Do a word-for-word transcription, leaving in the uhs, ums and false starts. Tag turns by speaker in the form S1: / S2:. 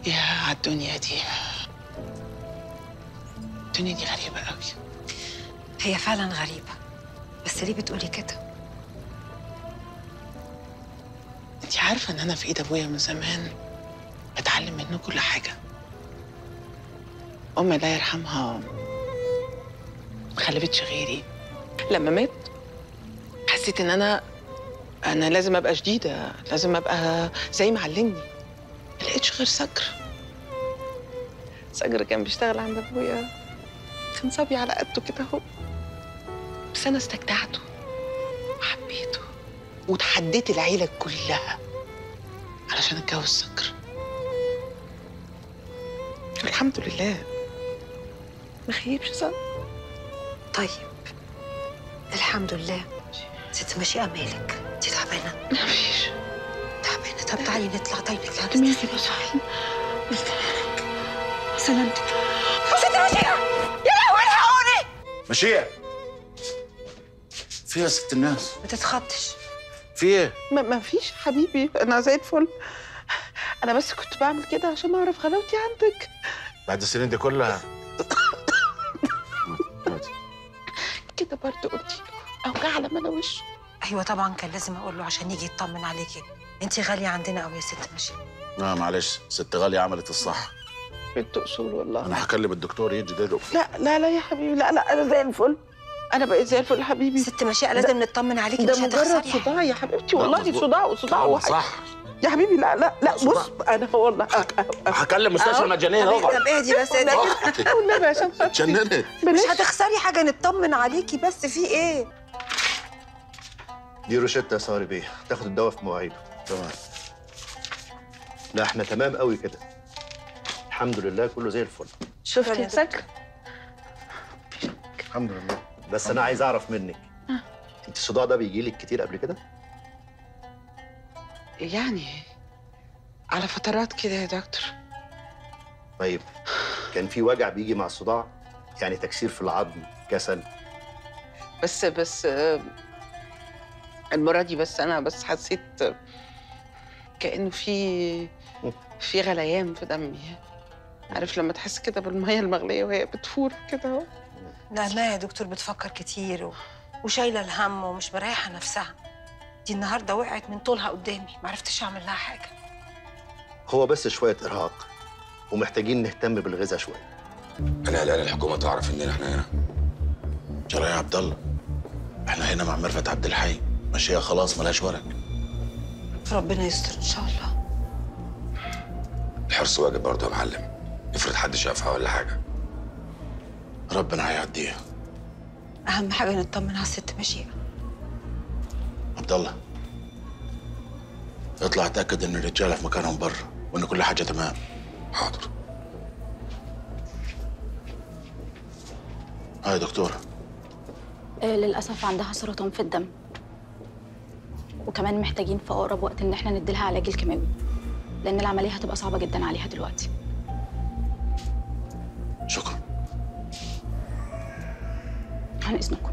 S1: يا عالدنيا دي، الدنيا دي غريبة قوي.
S2: هي فعلا غريبة، بس ليه بتقولي كده؟
S1: انت عارفة ان انا في ايد ابويا من زمان، بتعلم منه كل حاجة. امي الله يرحمها ما خلفتش غيري. لما مات حسيت ان انا انا لازم ابقى جديدة، لازم ابقى زي ما علمني. ما لقيتش غير صقر. صقر كان بيشتغل عند ابويا، كان صبي على قده كده اهو، بس انا استجدعته وحبيته وتحديت العيلة كلها علشان اتجوز صقر. الحمد لله ما خيبش ظن.
S2: طيب الحمد لله. ست مشيئة مالك؟ انت تعبانة؟
S1: مفيش.
S2: تعبانة؟ طب تعالي نطلع، طيب نطلع
S1: مالك يا صاحبي؟
S2: مالك مالك؟ سلامتك. ست مشيئة، يا لهوي الحقوني!
S3: مشيئة، في يا ست الناس؟
S2: ما تتخضش.
S3: في ايه؟
S1: ما ما فيش حبيبي، انا زي الفل. انا بس كنت بعمل كده عشان اعرف غلاوتي عندك.
S3: بعد السنين دي كلها
S1: كده برضه قلتي له اوجع على ما انا وشه.
S2: ايوه طبعا كان لازم اقول له عشان يجي يطمن عليكي. انت غالية عندنا قوي يا ست مشيئة.
S3: لا معلش، ست غالية عملت الصح.
S1: بنت اصول والله.
S3: انا هكلم الدكتور يجي دلوقتي.
S1: لا لا لا يا حبيبي، لا لا انا زي الفل. انا بقيت زي الفل يا حبيبي.
S2: ست مشيئة لازم نطمن عليكي،
S1: ده
S2: مش هتخسري
S1: مجرد
S2: حاجة.
S1: صداع يا حبيبتي والله،
S3: مظبوط.
S1: صداع وصداع
S3: كلامك
S1: وحاجة.
S3: صح
S1: يا حبيبي. لا لا لا بص انا والله أه أه أه.
S3: هكلم مستشفى المجانية
S2: طب
S3: اهو.
S2: طب اهدي بس اهدي.
S1: والنبي عشان خاطري.
S3: اتجننت.
S2: مش
S1: بلاش.
S2: هتخسري حاجة، نطمن عليكي بس. في ايه؟
S4: دي روشتة يا صاري بيه، تاخد الدواء في مواعيده.
S3: تمام.
S4: لا احنا تمام قوي كده، الحمد لله كله زي الفل.
S1: شفتي يا سكر؟
S3: الحمد لله.
S4: بس انا عايز اعرف منك، انت الصداع ده بيجي لك كتير قبل كده؟
S1: يعني على فترات كده يا دكتور.
S4: طيب كان في وجع بيجي مع الصداع؟ يعني تكسير في العظم، كسل؟
S1: بس بس آه، المرة دي بس أنا بس حسيت آه، كأنه في في غليان في دمي. عارف لما تحس كده بالمية المغلية وهي بتفور كده اهو.
S2: لا لا يا دكتور، بتفكر كتير و... وشايلة الهم ومش مريحة نفسها. دي النهارده وقعت من طولها قدامي، ما عرفتش اعمل لها حاجة.
S4: هو بس شوية إرهاق ومحتاجين نهتم بالغذاء شوية.
S5: انا قلقان الحكومه تعرف اننا احنا هنا.
S3: جرى يا عبد الله، احنا هنا مع ميرفت عبد الحي، ماشية خلاص ملهاش ورق.
S2: ربنا يستر ان شاء الله.
S5: الحرص واجب برضه يا معلم، افرض حد شافها ولا حاجه.
S3: ربنا هيعديها.
S2: اهم حاجة نطمن على الست مشيئة.
S3: عبد الله، اطلع اتاكد ان الرجاله في مكانهم بره وان كل حاجه تمام.
S5: حاضر.
S3: هاي يا دكتوره.
S6: آه، للأسف عندها سرطان في الدم، وكمان محتاجين في أقرب وقت إن احنا نديلها علاج الكيماوي، لأن العملية هتبقى صعبة جدا عليها دلوقتي.
S3: شكرا.
S6: عن إذنكم.